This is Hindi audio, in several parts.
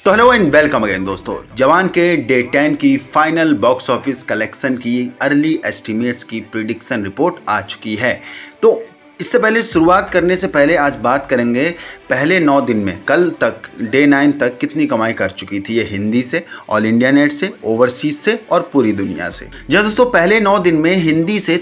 तो हेलो एंड वेलकम अगेन दोस्तों। जवान के डे 10 की फाइनल बॉक्स ऑफिस कलेक्शन की अर्ली एस्टिमेट्स की प्रिडिक्शन रिपोर्ट आ चुकी है। तो इससे पहले शुरुआत करने से पहले आज बात करेंगे पहले 9 दिन में कल तक डे 9 तक कितनी कमाई कर चुकी थी ये हिंदी से, ऑल इंडिया नेट से, ओवरसीज से और पूरी दुनिया से। जब दोस्तों पहले 9 दिन में हिंदी से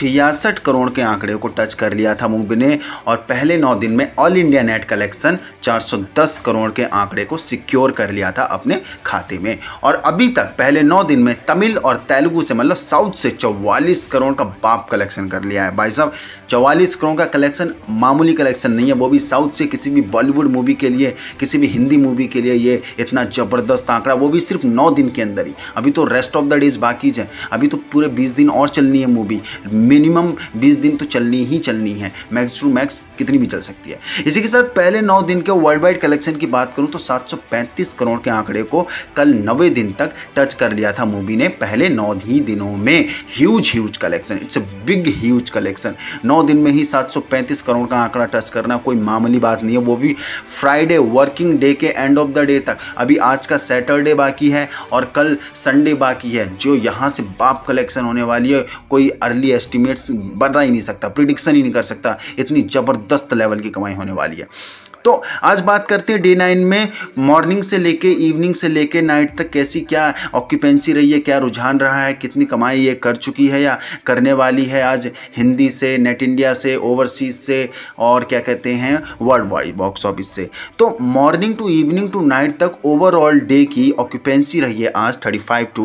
366 करोड़ के आंकड़े को टच कर लिया था मूवी ने, और पहले 9 दिन में all India net collection 410 crore के आंकड़े को सिक्योर कर लिया था अपने खाते में। और अभी तक पहले 9 दिन में तमिल और तेलुगु से मतलब साउथ से 44 करोड़ का बाप कलेक्शन कर लिया है। भाई साहब 44 करोड़ का कलेक्शन मामूली कलेक्शन नहीं है, वो भी साउथ से किसी भी बॉलीवुड मूवी के लिए, किसी भी हिंदी मूवी के लिए ये इतना ज़बरदस्त आंकड़ा, वो भी सिर्फ 9 दिन के अंदर ही। अभी तो रेस्ट ऑफ द डेज बाकी है, अभी तो पूरे 20 दिन और चलनी है मूवी, मिनिमम 20 दिन तो चलनी ही चलनी है, मैक्स टू मैक्स कितनी भी चल सकती है। इसी के साथ पहले 9 दिन के वर्ल्ड वाइड कलेक्शन की बात करूँ तो 735 करोड़ के आंकड़े को कल 90 दिन तक टच कर लिया था मूवी ने पहले 9 ही दिनों में। Huge collection, it's a big huge collection. 9 दिन में ही 735 करोड़ का आंकड़ा टच करना कोई मामूली बात नहीं है, वो भी फ्राइडे वर्किंग डे के एंड ऑफ द डे तक। अभी आज का सैटरडे बाकी है और कल संडे बाकी है, जो यहाँ से बाप कलेक्शन होने वाली है कोई अर्ली एस्टिमेट्स बता ही नहीं सकता, प्रिडिक्शन ही नहीं कर सकता, इतनी ज़बरदस्त लेवल की कमाई होने वाली है। तो आज बात करते हैं डे 9 में मॉर्निंग से लेके इवनिंग से लेके नाइट तक कैसी क्या ऑक्यूपेंसी रही है, क्या रुझान रहा है, कितनी कमाई ये कर चुकी है या करने वाली है आज हिंदी से, नेट इंडिया से, ओवरसीज से और क्या कहते हैं वर्ल्ड वाइड बॉक्स ऑफिस से। तो morning to evening to night तक ओवरऑल डे की ऑक्यूपेंसी रही है आज 35 to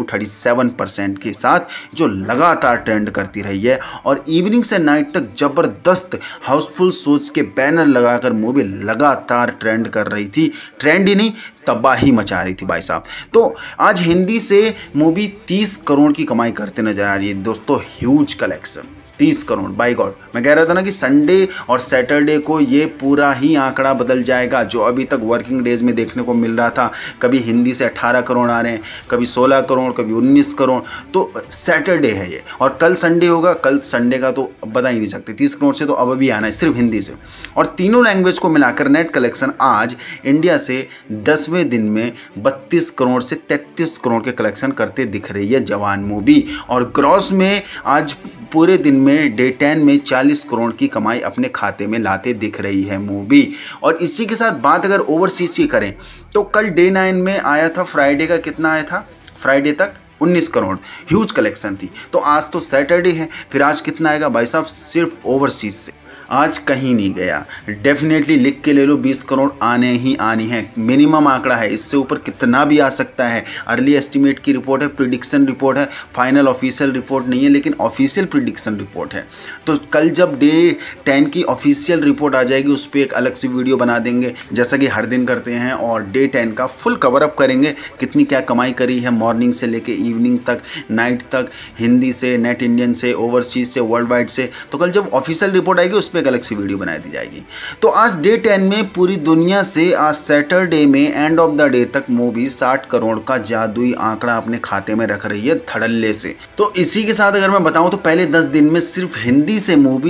37% के साथ, जो लगातार ट्रेंड करती रही है। और इवनिंग से नाइट तक ज़बरदस्त हाउसफुल शोज के बैनर लगाकर मूवी लगातार ट्रेंड कर रही थी, ट्रेंड ही नहीं तबाही मचा रही थी भाई साहब। तो आज हिंदी से मूवी 30 करोड़ की कमाई करते नजर आ रही है दोस्तों, huge collection 30 crore. By god, मैं कह रहा था ना कि संडे और सैटरडे को ये पूरा ही आंकड़ा बदल जाएगा, जो अभी तक वर्किंग डेज में देखने को मिल रहा था। कभी हिंदी से 18 करोड़ आ रहे हैं, कभी 16 करोड़, कभी 19 करोड़। तो सैटरडे है ये और कल संडे होगा, कल संडे का तो बता ही नहीं सकते। 30 करोड़ से तो अब अभी आना है सिर्फ हिंदी से। और तीनों लैंग्वेज को मिलाकर नेट कलेक्शन आज इंडिया से 10वें दिन में 32 करोड़ से 33 करोड़ के कलेक्शन करते दिख रही है जवान मूवी। और ग्रॉस में आज पूरे दिन में डे 10 में 40 करोड़ की कमाई अपने खाते में लाते दिख रही है मूवी। और इसी के साथ बात अगर ओवरसीज की करें तो कल डे 9 में आया था, फ्राइडे का कितना आया था, फ्राइडे तक 19 करोड़, ह्यूज कलेक्शन थी। तो आज तो सैटरडे है, फिर आज कितना आएगा भाई साहब, सिर्फ ओवरसीज से आज कहीं नहीं गया। डेफिनेटली लिख के ले लो, 20 करोड़ आने ही आनी है, मिनिमम आंकड़ा है, इससे ऊपर कितना भी आ सकता है। अर्ली एस्टिमेट की रिपोर्ट है, प्रिडिक्शन रिपोर्ट है, फाइनल ऑफिशियल रिपोर्ट नहीं है, लेकिन ऑफिशियल प्रिडिक्शन रिपोर्ट है। तो कल जब डे 10 की ऑफिशियल रिपोर्ट आ जाएगी उस पर एक अलग सी वीडियो बना देंगे, जैसा कि हर दिन करते हैं, और डे 10 का फुल कवर अप करेंगे, कितनी क्या कमाई करी है मॉर्निंग से लेके इवनिंग तक, नाइट तक, हिंदी से, नेट इंडियन से, ओवरसीज से, वर्ल्ड वाइड से। तो कल जब ऑफिशियल रिपोर्ट आएगी उस पे एक अलग सी वीडियो बना दी जाएगी। तो आज डे 10 में पूरी दुनिया से आज सैटरडे में एंड ऑफ द डे तक मूवी 60 करोड़ का जादुई आंकड़ा अपने खाते में रख रही है धड़ल्ले से। तो इसी के साथ अगर मैं बताऊं तो पहले 10 दिन में सिर्फ हिंदी से मूवी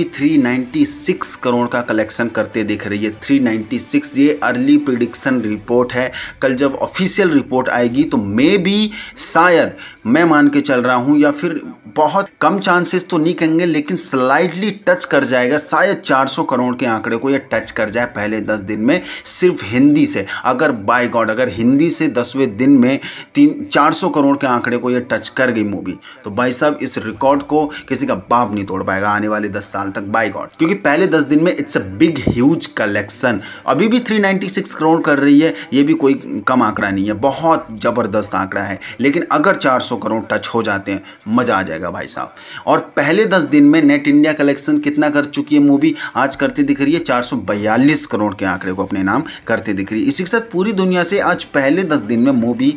396 करोड़ का कलेक्शन करते दिख रही है। 396, ये अर्ली प्रिडिक्शन रिपोर्ट है। कल जब ऑफिशियल रिपोर्ट आएगी तो मे बी शायद, मैं मान के चल रहा हूं, या फिर बहुत कम चांसेस तो नहीं कहेंगे लेकिन स्लाइटली टच कर जाएगा, शायद 400 करोड़ के आंकड़े को ये टच कर जाए पहले 10 दिन में सिर्फ हिंदी से। अगर बाय गॉड अगर हिंदी से 10वें दिन में 400 करोड़ के आंकड़े को ये टच कर गई मूवी, तो भाई साहब इस रिकॉर्ड को किसी का बाप नहीं तोड़ पाएगा आने वाले 10 साल तक, बाय गॉड। क्योंकि पहले 10 दिन में it's a big huge collection. अभी भी 396 करोड़ कर रही है, ये भी कोई कम आंकड़ा नहीं है, बहुत ज़बरदस्त आंकड़ा है। लेकिन अगर 400 करोड़ टच हो जाते हैं मज़ा आ जाएगा भाई साहब। और पहले 10 दिन में नेट इंडिया कलेक्शन कितना कर चुकी है मूवी, आज करती दिख रही है 442 करोड़ के आंकड़े को अपने नाम करते दिख रही है। इसी के साथ पूरी दुनिया से आज पहले 10 दिन में मूवी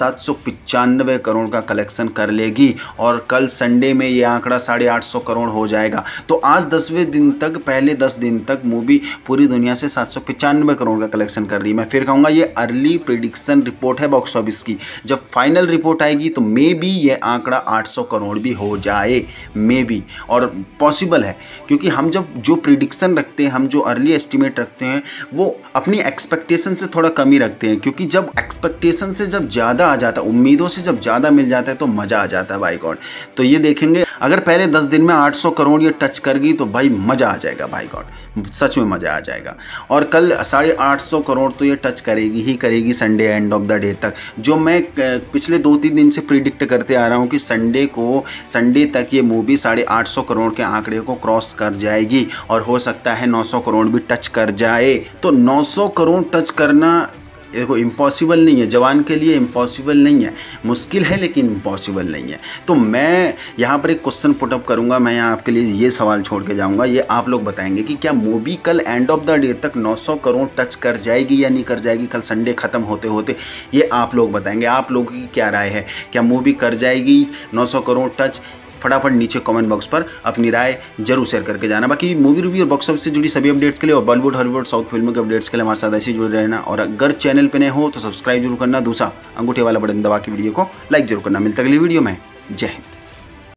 795 करोड़ का कलेक्शन कर लेगी और कल संडे में ये आंकड़ा 850 करोड़ हो जाएगा। तो आज 10वें दिन तक, पहले 10 दिन तक मूवी पूरी दुनिया से 795 करोड़ का कलेक्शन कर रही है। मैं फिर कहूँगा ये अर्ली प्रिडिक्शन रिपोर्ट है बॉक्स ऑफिस की, जब फाइनल रिपोर्ट आएगी तो मे बी ये आंकड़ा 800 करोड़ भी हो जाए, मे बी। और पॉसिबल है क्योंकि हम जब जो प्रिडिक्शन रखते हैं, हम जो अर्ली एस्टिमेट रखते हैं वो अपनी एक्सपेक्टेशन से थोड़ा कम ही रखते हैं, क्योंकि जब एक्सपेक्टेशन से जब ज़्यादा आ जाता है, उम्मीदों से जब ज़्यादा मिल जाता है तो मज़ा आ जाता है भाई गॉड। तो ये देखेंगे अगर पहले 10 दिन में 800 करोड़ ये टच कर गई तो भाई मज़ा आ जाएगा भाई गॉड, सच में मज़ा आ जाएगा। और कल 850 करोड़ तो ये टच करेगी ही करेगी Sunday end of the day तक, जो मैं पिछले 2-3 दिन से प्रिडिक्ट करते आ रहा हूँ कि संडे तक ये मूवी 850 करोड़ के आंकड़े को क्रॉस कर जाएगी और हो सकता है 900 करोड़ भी टच कर जाए। तो 900 करोड़ टच करना देखो इम्पॉसिबल नहीं है, जवान के लिए इम्पॉसिबल नहीं है, मुश्किल है लेकिन इम्पॉसिबल नहीं है। तो मैं यहाँ पर एक क्वेश्चन पुटअप करूँगा, मैं यहाँ आपके लिए ये सवाल छोड़ के जाऊँगा, ये आप लोग बताएंगे कि क्या मूवी कल एंड ऑफ द डे तक 900 करोड़ टच कर जाएगी या नहीं कर जाएगी, कल संडे ख़त्म होते होते, ये आप लोग बताएंगे। आप लोगों की क्या राय है, क्या मूवी कर जाएगी 900 करोड़ टच? फटाफट नीचे कमेंट बॉक्स पर अपनी राय जरूर शेयर करके जाना। बाकी मूवी रिव्यू और बॉक्स ऑफिस से जुड़ी सभी अपडेट्स के लिए और बॉलीवुड हॉलीवुड साउथ फिल्मों के अपडेट्स के लिए हमारे साथ ऐसे जुड़े रहना, और अगर चैनल पे नए हो तो सब्सक्राइब जरूर करना, दूसरा अंगूठे वाला बटन दबा के वीडियो को लाइक जरूर करना। मिलता है अगली वीडियो में, जय हिंद।